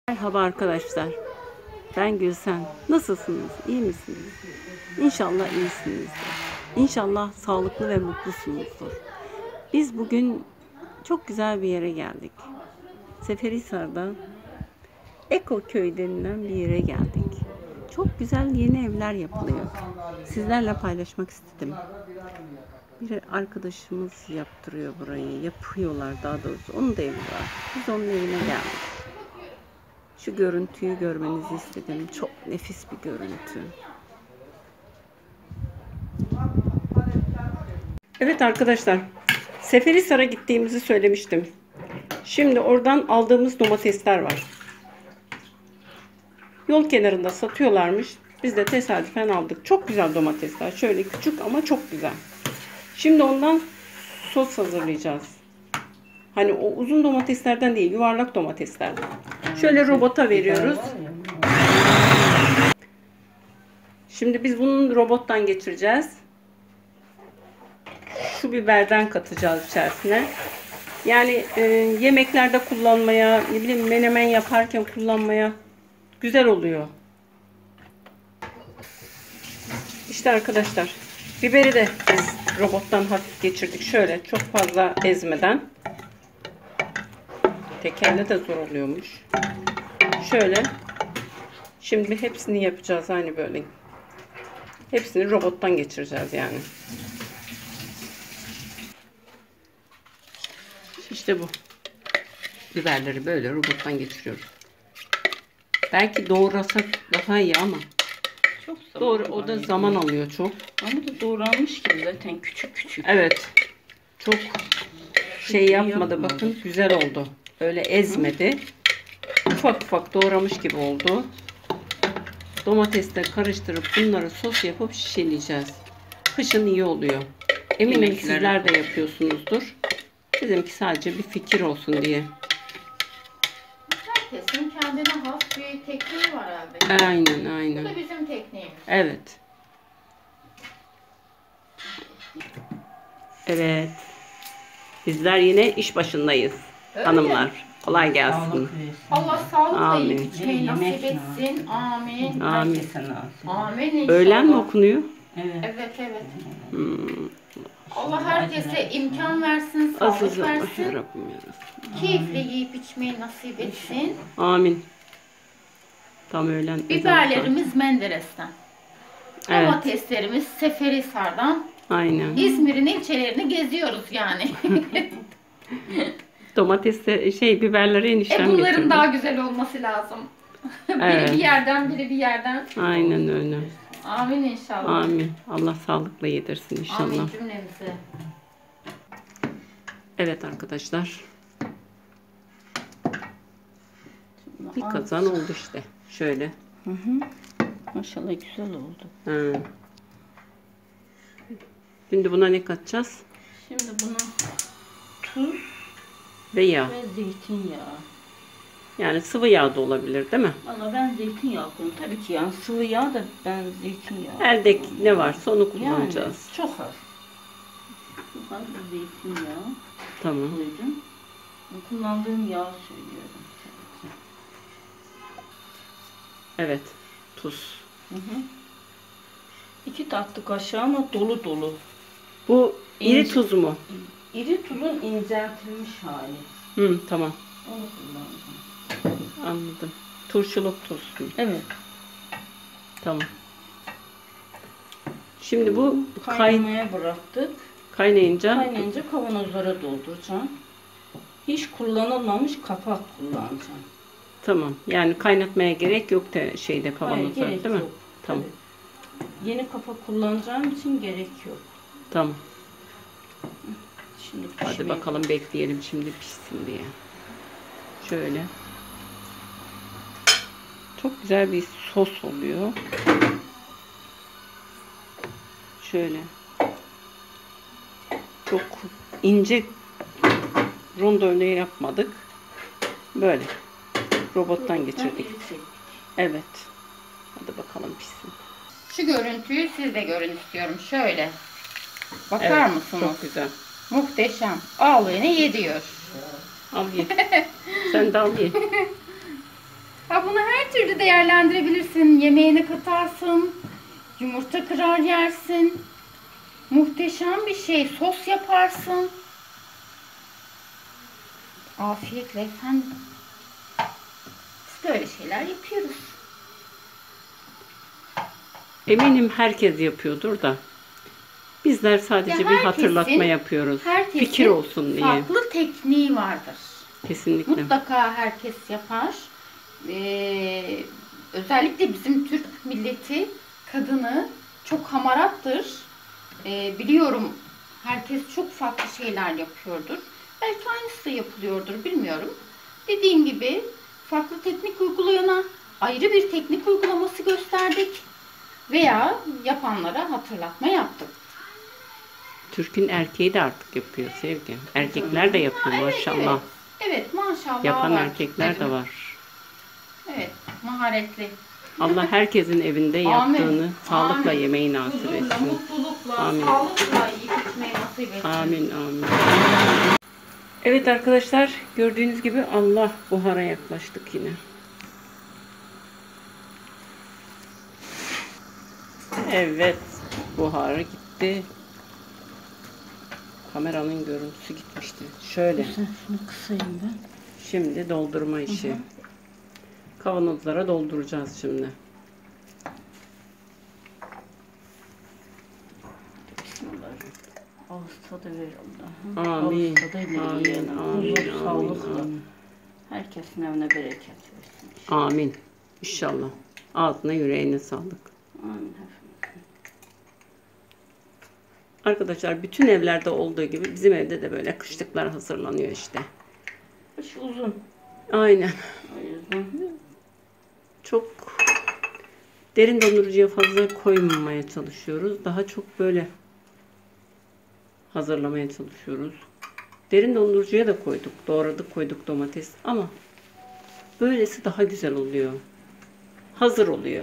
Merhaba arkadaşlar. Ben Gülsen. Nasılsınız? İyi misiniz? İnşallah iyisinizdir. İnşallah sağlıklı ve mutlusunuzdur. Biz bugün çok güzel bir yere geldik. Seferihisar'da Ekoköy denilen bir yere geldik. Çok güzel yeni evler yapılıyor. Sizlerle paylaşmak istedim. Bir arkadaşımız yaptırıyor burayı. Yapıyorlar daha doğrusu. Onun da evi var. Biz onun evine geldik. Şu görüntüyü görmenizi istedim. Çok nefis bir görüntü. Evet arkadaşlar, Seferihisar'a gittiğimizi söylemiştim. Şimdi oradan aldığımız domatesler var. Yol kenarında satıyorlarmış. Biz de tesadüfen aldık. Çok güzel domatesler. Şöyle küçük ama çok güzel. Şimdi ondan sos hazırlayacağız. Hani o uzun domateslerden değil, yuvarlak domateslerden. Şöyle robota veriyoruz. Şimdi biz bunu robottan geçireceğiz. Şu biberden katacağız içerisine. Yani yemeklerde kullanmaya, ne bileyim menemen yaparken kullanmaya güzel oluyor. İşte arkadaşlar, biberi de biz robottan hafif geçirdik. Şöyle çok fazla ezmeden. Tekerle de zor oluyormuş. Şöyle. Şimdi hepsini yapacağız aynı böyle. Hepsini robottan geçireceğiz yani. İşte bu. Biberleri böyle robottan geçiriyoruz. Belki doğrasak daha iyi ama. Çok doğru, o da zaman alıyor çok. Ama da doğranmış gibi zaten küçük küçük. Evet. Çok şey yapmadı bakın. Güzel oldu. Öyle ezmedi. Ufak ufak doğramış gibi oldu. Domatesle karıştırıp bunları sos yapıp şişeleyeceğiz. Kışın iyi oluyor. Eminim sizler de yapıyorsunuzdur. Bizimki sadece bir fikir olsun diye. Herkesin kendine has bir tekniği var herhalde. Aynen. Bu da bizim tekniğimiz. Evet. Evet. Bizler yine iş başındayız. Öyle. Hanımlar. Kolay gelsin. Allah sağlıkla Amin. yiyip içmeyi nasip etsin. Amin. Amin. Amin inşallah. Öğlen mi okunuyor? Evet. Allah herkese imkan versin, sağlık Azizim. versin. Yarabbim. Keyifle yiyip içmeyi nasip etsin. Amin. Tam öğlen. Biberlerimiz Menderes'ten. Evet. Domateslerimiz Seferihisar'dan. Aynen. İzmir'in ilçelerini geziyoruz yani. Domates biberleri eniştem Bunların getirdi. daha güzel olması lazım. Evet. Biri bir yerden, biri bir yerden. Aynen öyle. Amin inşallah. Amin. Allah sağlıkla yedirsin inşallah. Amin cümlemize. Evet arkadaşlar. Bir kazan oldu işte. Şöyle. Maşallah güzel oldu. Ha. Şimdi buna ne katacağız? Şimdi buna tuz Ve yağ. ve zeytinyağı. Yani sıvı yağ da olabilir değil mi? Valla ben zeytinyağı koyuyorum. Tabii ki yani sıvı yağ da ben zeytinyağı. Elde ne varsa onu kullanacağız. Yani çok az. Çok az bir zeytinyağı Tamam. koydum. Kullandığım yağı söylüyorum. Evet. Tuz. 2 tatlı kaşığı ama dolu dolu. Bu iri İnce. tuz mu? İri tuzun inceltilmiş hali. Tamam. Onu kullanacağım. Anladım. Turşuluk tuz. Evet. Tamam. Şimdi bu Kaynamaya bıraktık. kaynayınca Kaynayınca kavanozlara dolduracağım. Hiç kullanılmamış kapak kullanacağım. tamam. Yani kaynatmaya gerek yok Hayır, kavanozlar gerek değil mi? yok. Tamam. Tabii. Yeni kapak kullanacağım için gerek yok. Tamam. Şimdi Hadi bakalım bekleyelim şimdi pişsin diye. Şöyle. Çok güzel bir sos oluyor. Şöyle. Çok ince rondo örneği yapmadık. Böyle. Robottan geçirdik. Evet. Hadi bakalım pişsin. Şu görüntüyü siz de görün istiyorum. Şöyle. Bakar mısınız? Çok güzel. Muhteşem. Al beni ye diyor. Al ye. Sen de al ye. her türlü değerlendirebilirsin. Yemeğine katarsın, yumurta kırar yersin. Muhteşem bir şey. Sos yaparsın. Afiyetle efendim. Biz böyle şeyler yapıyoruz. Eminim herkes yapıyordur da. Bizler sadece bir hatırlatma yapıyoruz. Herkesin Fikir olsun diye. farklı tekniği vardır. Kesinlikle. Mutlaka herkes yapar. Özellikle bizim Türk milleti kadını çok hamarattır. Biliyorum herkes çok farklı şeyler yapıyordur. Belki aynısı da yapılıyordur, bilmiyorum. Dediğim gibi farklı teknik uygulayana ayrı bir teknik uygulaması gösterdik. Veya yapanlara hatırlatma yaptık. Türk'ün erkeği de artık yapıyor Sevgi. Erkekler de yapıyor maşallah. Evet, maşallah Yapan var. erkekler de var. Evet, maharetli. Allah herkesin evinde Amin. yaptığını sağlıkla Amin. yemeyi nasip Huzurla, etsin. mutlulukla, Amin. sağlıkla yiyip içmeyi nasip etsin. Amin amin. Evet arkadaşlar, gördüğünüz gibi Allah buhara yaklaştık yine. Evet, buharı gitti. Kameranın görüntüsü gitmişti. Şöyle. Şunu kısayım ben. Şimdi doldurma işi. Kavanozlara dolduracağız şimdi. Bismillahirrahmanirrahim. Ağız tadı ver Allah'ım. Amin. Ağız tadıyla Amin. yiyelim. Amin. Huzur, Amin. sağlıkla. Amin. Herkesin evine bereket versin. Amin. İnşallah. Ağzına yüreğine sağlık. Amin efendim. Arkadaşlar bütün evlerde olduğu gibi bizim evde de böyle kışlıklar hazırlanıyor işte. Kış uzun. Aynen. O yüzden Çok derin dondurucuya fazla koymamaya çalışıyoruz. Daha çok böyle hazırlamaya çalışıyoruz. Derin dondurucuya da koyduk. Doğradık koyduk domates. Ama böylesi daha güzel oluyor. Hazır oluyor.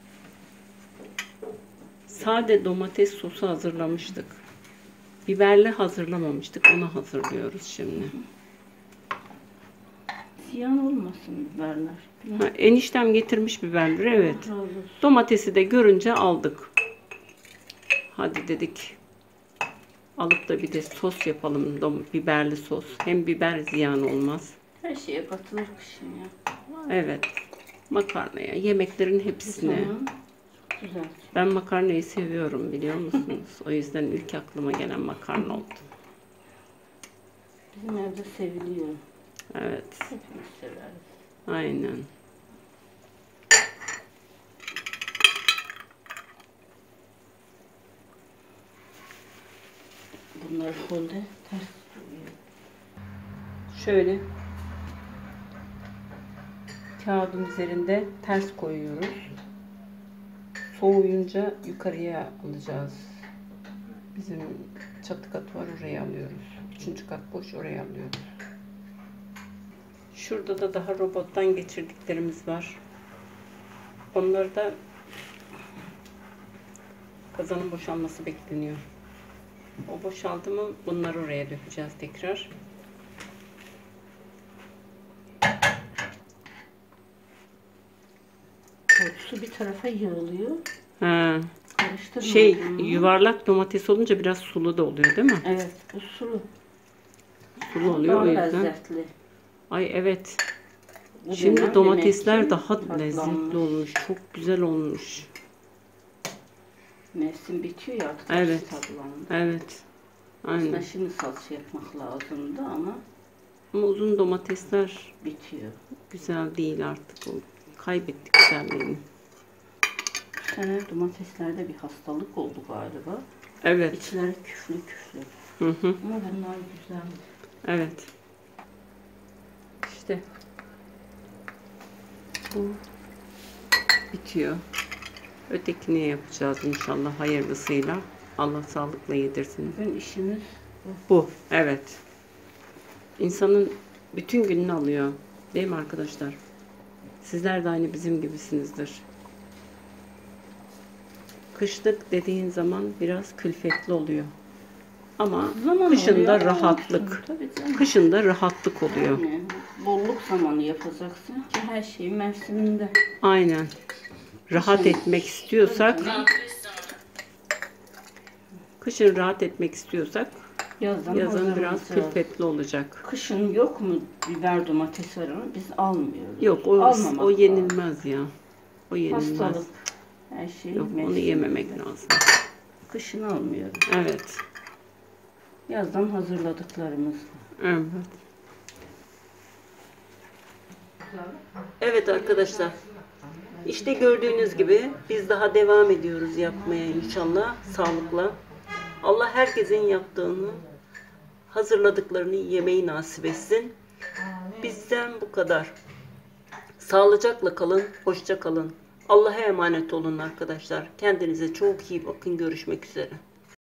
Sade domates sosu hazırlamıştık. Biberli hazırlamamıştık. Onu hazırlıyoruz şimdi. ziyan olmasın biberler. Ha, eniştem getirmiş biberleri. Evet. Razı olsun. Domatesi de görünce aldık. Hadi dedik. Alıp da bir de sos yapalım. Biberli sos. Hem biber ziyan olmaz. Her şeye katılır kışın ya. Evet. Makarnaya, yemeklerin hepsine. Tamam. Çok güzel. Ben makarnayı seviyorum biliyor musunuz? O yüzden ilk aklıma gelen makarna oldu. Bizim evde seviliyor. Evet. Hepimiz severiz. Aynen. Bunlar folde ters duruyor. Şöyle kağıdın üzerinde ters koyuyoruz. Soğuyunca yukarıya alacağız. Bizim çatı kat var, oraya alıyoruz. Üçüncü kat boş, oraya alıyoruz. Şurada da daha robottan geçirdiklerimiz var. Onları da kazanın boşalması bekleniyor. O boşaldı mı bunları oraya dökeceğiz tekrar. Su bir tarafa yığılıyor. Ha, Karıştırma. yuvarlak domates olunca biraz sulu da oluyor değil mi? Evet, bu sulu. Sulu oluyor Daha o yüzden. lezzetli. Ay evet. Bu Şimdi dönem domatesler demek ki daha tatlanmış. lezzetli olmuş. Çok güzel olmuş. Mevsim bitiyor ya artık. Evet. Tatlanmış. Evet. Aslında Aynen. şimdi salça yapmak lazımdı ama Ama uzun domatesler bitiyor. güzel değil artık. O kaybettik güzelliğini. Bu sene domateslerde bir hastalık oldu galiba. Evet. İçleri küflü küflü. Hı hı. Ama bunlar güzel. Evet. İşte bu bitiyor. Ötekini yapacağız inşallah hayırlısıyla. Allah sağlıkla yedirsin. Bugün işimiz Bu. Evet. İnsanın bütün gününü alıyor. Değil mi arkadaşlar? Sizler de aynı bizim gibisinizdir. Kışlık dediğin zaman biraz külfetli oluyor. Ama zaman kışında oluyor, rahatlık. olsun. Tabii canım. Kışında rahatlık oluyor. Yani bolluk zamanı yapacaksın ki her şey mevsiminde. Aynen. Rahat etmek istiyorsak, kışın rahat etmek istiyorsak yazın biraz hazırlayacağız. külfetli olacak. Kışın yok mu biber domates arını? Biz almıyoruz. Yok, Almamak o yenilmez ya. O yenilmez. Hastalık. Her şey Yok, onu mevsiminde. yememek lazım. Kışın almıyoruz. Evet. Yazdan hazırladıklarımız. Evet. Evet arkadaşlar. İşte gördüğünüz gibi biz daha devam ediyoruz yapmaya inşallah sağlıkla. Allah herkesin yaptığını, hazırladıklarını yemeyi nasip etsin. Bizden bu kadar. Sağlıcakla kalın, hoşça kalın. Allah'a emanet olun arkadaşlar. Kendinize çok iyi bakın. Görüşmek üzere.